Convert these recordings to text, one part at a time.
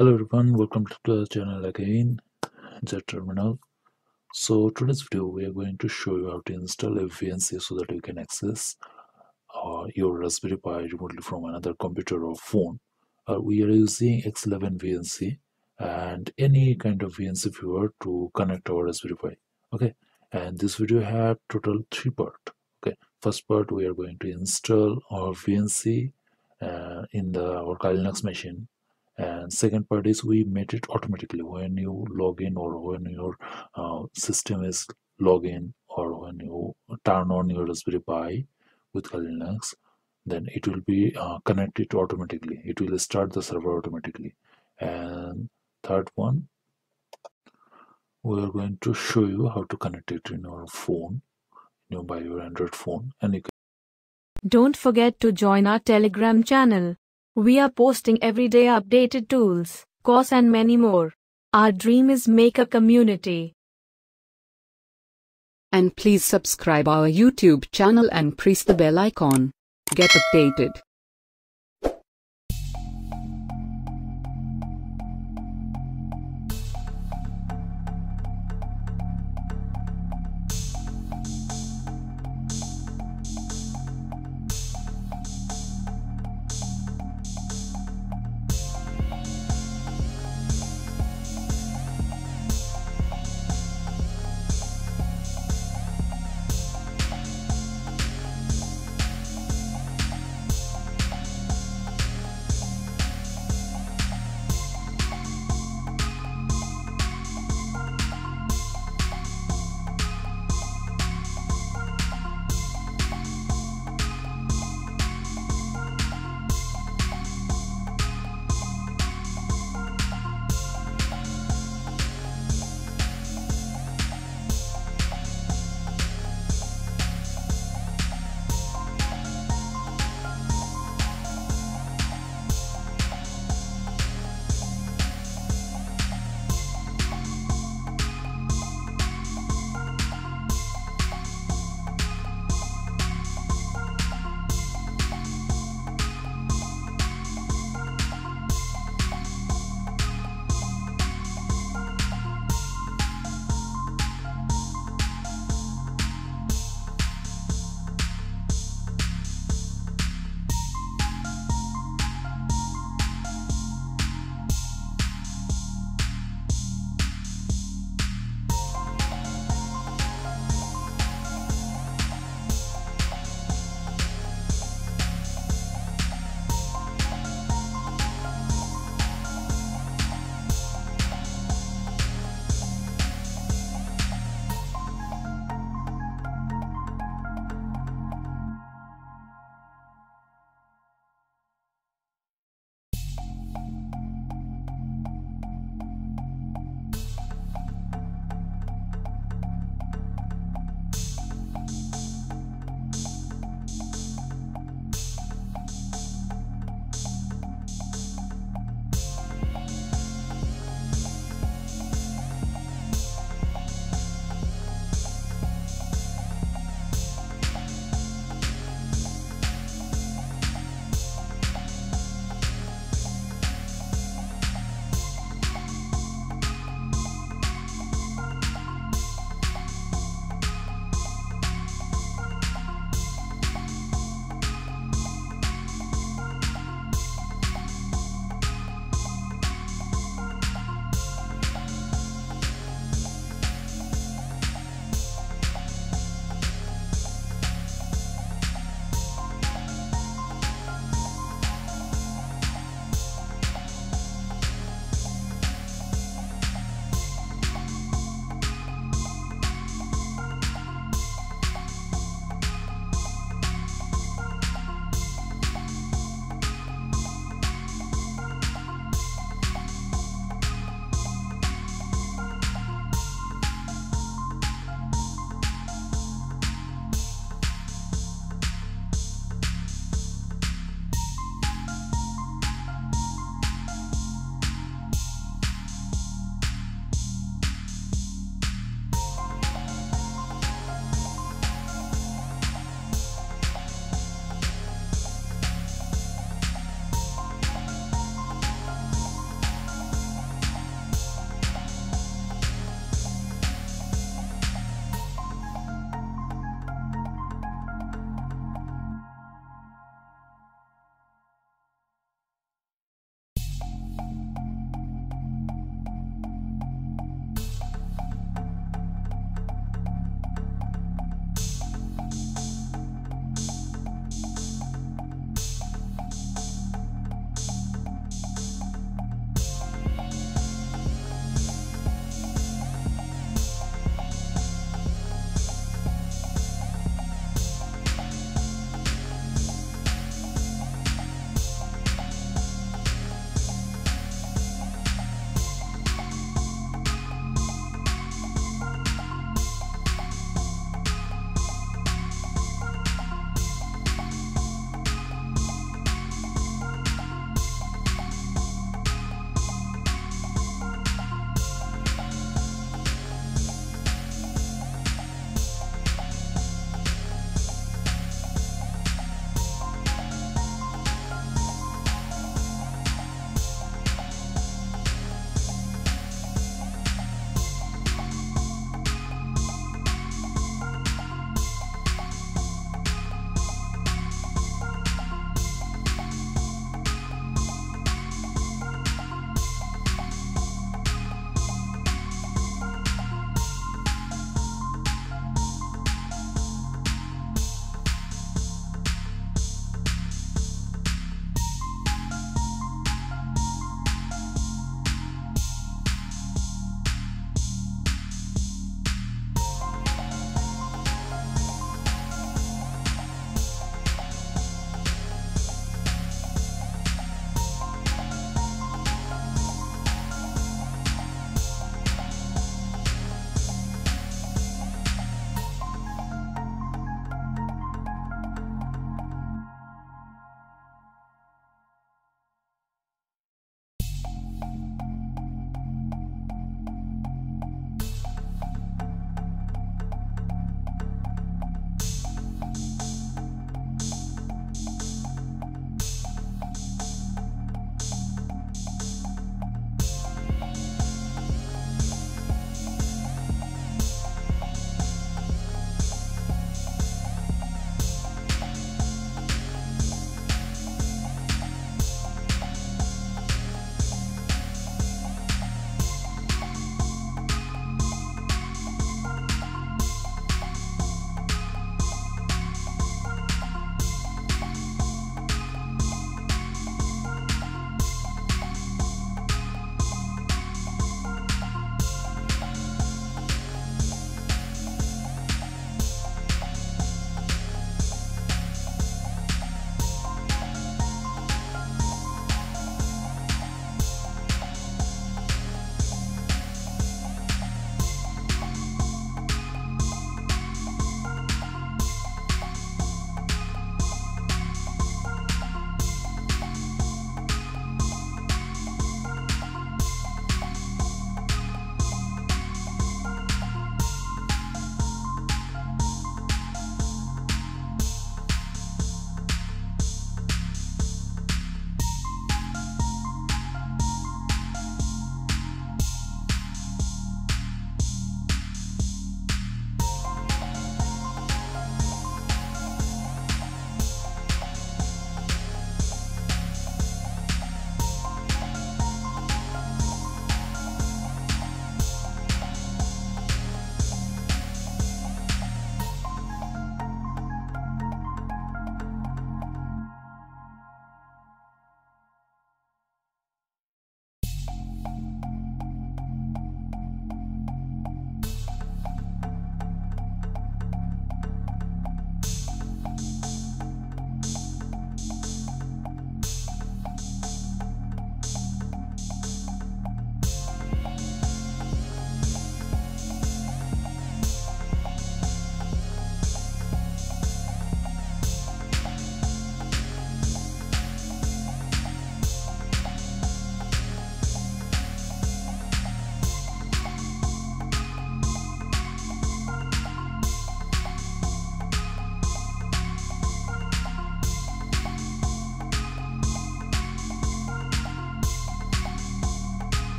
Hello everyone, welcome to the channel again, Z Terminal. So today's video we are going to show you how to install a VNC so that you can access your Raspberry Pi remotely from another computer or phone. We are using X11 VNC and any kind of VNC viewer to connect our Raspberry Pi. Okay, and this video have total 3 parts. Okay, first part we are going to install our VNC in our Linux machine, and second part is we made it automatically when you log in or when your system is log in or when you turn on your Raspberry Pi with Linux, then it will be connected automatically. It will start the server automatically. And third one, we are going to show you how to connect it in your phone, by your Android phone, and you can. Don't forget to join our Telegram channel. We are posting everyday updated tools, course and many more. Our dream is make a community. And please subscribe our YouTube channel and press the bell icon. Get updated.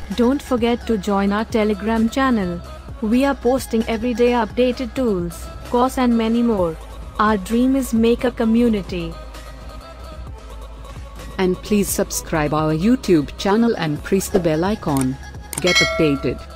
Don't forget to join our Telegram channel. We are posting everyday updated tools, course and many more. Our dream is make a community. And please subscribe our YouTube channel and press the bell icon. Get updated.